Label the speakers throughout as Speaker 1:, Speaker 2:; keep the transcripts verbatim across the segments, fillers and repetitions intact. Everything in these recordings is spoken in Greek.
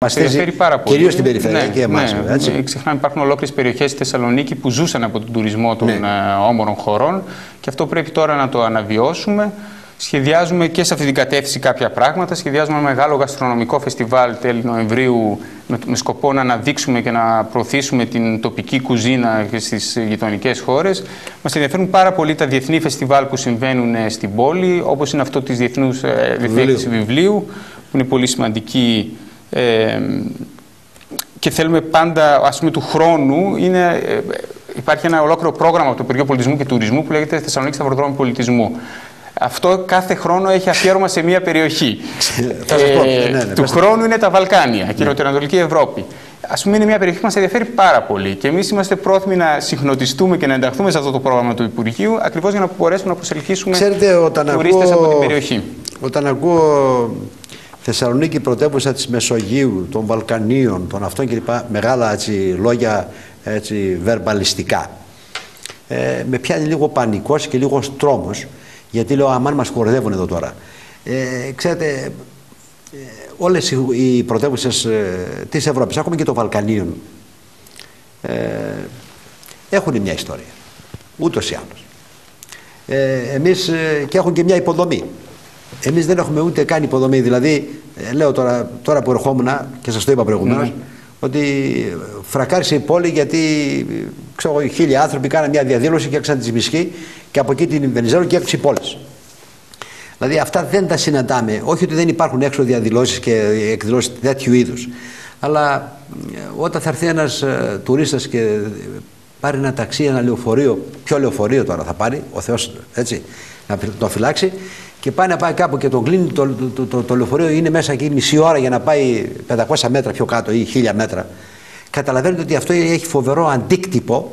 Speaker 1: Μας ενδιαφέρει πάρα πολύ.
Speaker 2: Κυρίως στην περιφέρεια
Speaker 1: ναι,
Speaker 2: και εμάς.
Speaker 1: Ναι, έτσι. Ξεχνάμε, υπάρχουν ολόκληρες περιοχές στη Θεσσαλονίκη που ζούσαν από τον τουρισμό των ναι. όμορων χωρών και αυτό πρέπει τώρα να το αναβιώσουμε. Σχεδιάζουμε και σε αυτή την κατεύθυνση κάποια πράγματα. Σχεδιάζουμε ένα μεγάλο γαστρονομικό φεστιβάλ τέλη Νοεμβρίου με, με σκοπό να αναδείξουμε και να προωθήσουμε την τοπική κουζίνα και στις γειτονικές χώρες. Μας ενδιαφέρουν πάρα πολύ τα διεθνή φεστιβάλ που συμβαίνουν στην πόλη, όπως είναι αυτό της Διεθνούς Έκθεσης Βιβλίου, που είναι πολύ σημαντική. Ε, και θέλουμε πάντα, ας πούμε, του χρόνου, είναι, ε, υπάρχει ένα ολόκληρο πρόγραμμα από το Υπουργείο Πολιτισμού και Τουρισμού που λέγεται Θεσσαλονίκη Σταυροδρόμι Πολιτισμού. Αυτό κάθε χρόνο έχει αφιέρωμα σε μία περιοχή. ε, ναι, ναι, του χρόνου είναι τα Βαλκάνια και η Νοτιοανατολική Ευρώπη. Ας πούμε, είναι μια περιοχή που μας ενδιαφέρει πάρα πολύ και εμείς είμαστε πρόθυμοι να συχνοτιστούμε και να ενταχθούμε σε αυτό το πρόγραμμα του Υπουργείου, ακριβώς για να μπορέσουμε να προσελκύσουμε τουρίστες από την περιοχή.
Speaker 2: Όταν ακούω Θεσσαλονίκη, πρωτεύουσα της Μεσογείου, των Βαλκανίων, των αυτών κλπ. Μεγάλα έτσι, λόγια έτσι, βερμπαλιστικά. Ε, με πιάνει λίγο πανικός και λίγο τρόμος, γιατί λέω αμάν μας κοροϊδεύουν εδώ τώρα. Ε, ξέρετε, ε, όλες οι, οι πρωτεύουσες ε, της Ευρώπης, ακόμα και των Βαλκανίων, ε, έχουν μια ιστορία, ούτως ή άλλως. Ε, εμείς ε, και έχουν και μια υποδομή. Εμείς δεν έχουμε ούτε καν υποδομή. Δηλαδή, ε, λέω τώρα, τώρα που ερχόμουν και σας το είπα προηγουμένως, mm. ότι φρακάρισε η πόλη γιατί ξέρω, χίλια άνθρωποι κάναν μια διαδήλωση και έξαν τη Μισχή και από εκεί την Βενιζέλο και έξι πόλεις. Δηλαδή αυτά δεν τα συναντάμε. Όχι ότι δεν υπάρχουν έξω διαδηλώσεις και εκδηλώσεις τέτοιου είδους. Αλλά όταν θα έρθει ένας ε, τουρίστας και πάρει ένα ταξί, ένα λεωφορείο, ποιο λεωφορείο τώρα θα πάρει, ο Θεός έτσι, να το φυλάξει, και πάει να πάει κάπου και τον κλείνει το, το, το, το, το λεωφορείο, είναι μέσα εκεί μισή ώρα για να πάει πεντακόσια μέτρα πιο κάτω ή χίλια μέτρα. Καταλαβαίνετε ότι αυτό έχει φοβερό αντίκτυπο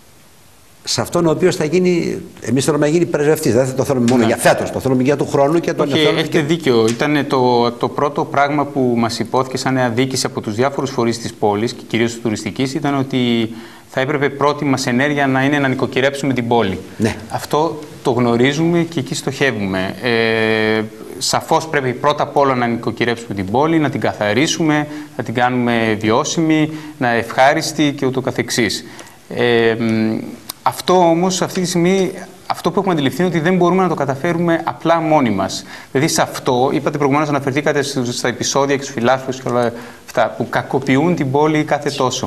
Speaker 2: σε αυτόν ο οποίος θα γίνει, εμείς θέλουμε να γίνει πρεσβευτής. Δεν θα το θέλουμε μόνο ναι. για φέτος, το θέλουμε για του χρόνου και τον
Speaker 1: Όχι, έχετε και... δίκιο. Ήταν το, το πρώτο πράγμα που μας υπόθηκε σαν αδίκηση από τους διάφορους φορείς της πόλης και κυρίως της τουριστικής, ήταν ότι θα έπρεπε πρώτη μας ενέργεια να είναι να νοικοκυρέψουμε την πόλη. Ναι. Αυτό το γνωρίζουμε και εκεί στοχεύουμε. Ε, σαφώς πρέπει πρώτα απ' όλα να νοικοκυρέψουμε την πόλη, να την καθαρίσουμε, να την κάνουμε βιώσιμη, να ευχάριστη και ούτω καθεξής. Ε, αυτό όμως αυτή τη στιγμή, αυτό που έχουμε αντιληφθεί είναι ότι δεν μπορούμε να το καταφέρουμε απλά μόνοι μας. Δηλαδή σε αυτό, είπατε προηγουμένως, αναφερθήκατε στα επεισόδια και στους φιλάθλους και όλα αυτά που κακοποιούν την πόλη κάθε τόσο.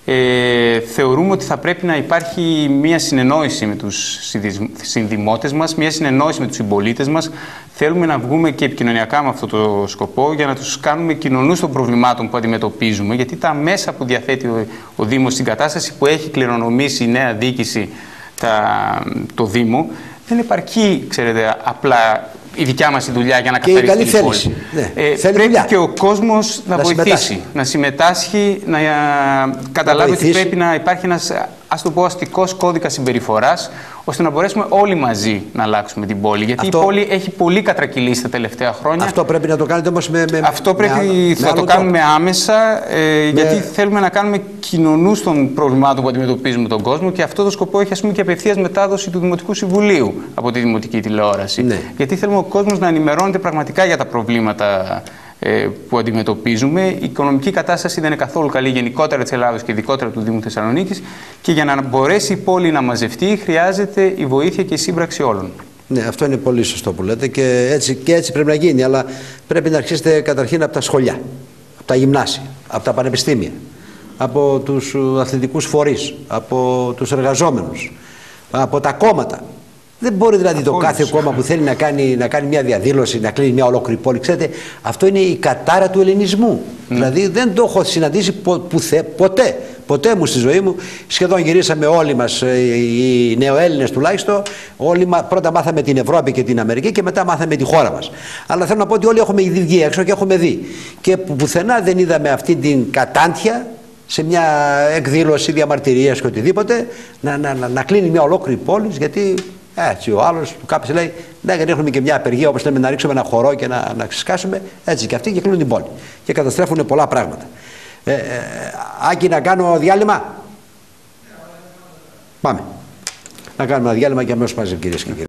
Speaker 1: Ε, θεωρούμε ότι θα πρέπει να υπάρχει μία συνεννόηση με τους συνδημότες μας, μία συνεννόηση με τους συμπολίτες μας. Θέλουμε να βγούμε και επικοινωνιακά με αυτό το σκοπό για να τους κάνουμε κοινωνούς των προβλημάτων που αντιμετωπίζουμε, γιατί τα μέσα που διαθέτει ο, ο Δήμος στην κατάσταση που έχει κληρονομήσει η νέα διοίκηση τα, το Δήμο δεν επαρκεί, ξέρετε, απλά η δικιά μας η δουλειά για να καθαρίσει την πόλη. Ναι. Ε, πρέπει δουλειά. Και ο κόσμος να, να βοηθήσει, συμμετάσχει. να συμμετάσχει, να καταλάβει να ότι πρέπει να υπάρχει ένας, ας το πω, αστικός κώδικας συμπεριφοράς, ώστε να μπορέσουμε όλοι μαζί να αλλάξουμε την πόλη. Γιατί αυτό, η πόλη έχει πολύ κατρακυλήσει τα τελευταία χρόνια.
Speaker 2: Αυτό πρέπει να το κάνετε όμως με, με
Speaker 1: Αυτό πρέπει
Speaker 2: με
Speaker 1: να το κάνουμε τρόπο. άμεσα, ε, με... γιατί θέλουμε να κάνουμε κοινωνούς των προβλημάτων που αντιμετωπίζουμε τον κόσμο και αυτό το σκοπό έχει, ας πούμε, και απευθείας μετάδοση του Δημοτικού Συμβουλίου από τη Δημοτική Τηλεόραση. Ναι. Γιατί θέλουμε ο κόσμος να ενημερώνεται πραγματικά για τα προβλήματα που αντιμετωπίζουμε. Η οικονομική κατάσταση δεν είναι καθόλου καλή γενικότερα της Ελλάδος και ειδικότερα του Δήμου Θεσσαλονίκης και για να μπορέσει η πόλη να μαζευτεί χρειάζεται η βοήθεια και η σύμπραξη όλων.
Speaker 2: Ναι, αυτό είναι πολύ σωστό που λέτε και έτσι, και έτσι πρέπει να γίνει, αλλά πρέπει να αρχίσετε καταρχήν από τα σχολιά, από τα γυμνάσια, από τα πανεπιστήμια, από τους αθλητικούς φορείς, από τους εργαζόμενους, από τα κόμματα. Δεν μπορεί δηλαδή το κάθε κόμμα που θέλει να κάνει, να κάνει μια διαδήλωση, να κλείνει μια ολόκληρη πόλη. Ξέρετε, αυτό είναι η κατάρα του ελληνισμού. Mm. Δηλαδή δεν το έχω συναντήσει πο, πουθε, ποτέ. Ποτέ μου στη ζωή μου. Σχεδόν γυρίσαμε όλοι μας, οι νεοέλληνες τουλάχιστον. Όλοι, πρώτα μάθαμε την Ευρώπη και την Αμερική και μετά μάθαμε τη χώρα μας. Αλλά θέλω να πω ότι όλοι έχουμε ήδη βγει έξω και έχουμε δει. Και πουθενά δεν είδαμε αυτή την κατάντια σε μια εκδήλωση διαμαρτυρίας και οτιδήποτε να, να, να, να κλείνει μια ολόκληρη πόλη, γιατί. Έτσι, ο άλλος του κάποιος λέει: ναι, γιατί ρίχνουμε και μια απεργία, όπως λέμε, να ρίξουμε ένα χορό και να, να ξεσκάσουμε. Έτσι και αυτοί και κλείνουν την πόλη. Και καταστρέφουν πολλά πράγματα. Ε, ε, Άκη, να κάνω διάλειμμα. Πάμε. Να κάνουμε ένα διάλειμμα και αμέσως μαζί, κυρίες και κύριοι.